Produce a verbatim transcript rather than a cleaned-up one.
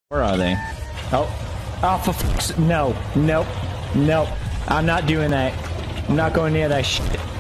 Where are they? Oh. Oh, for fuck's... No. Nope. Nope. I'm not doing that. I'm not going near that shit.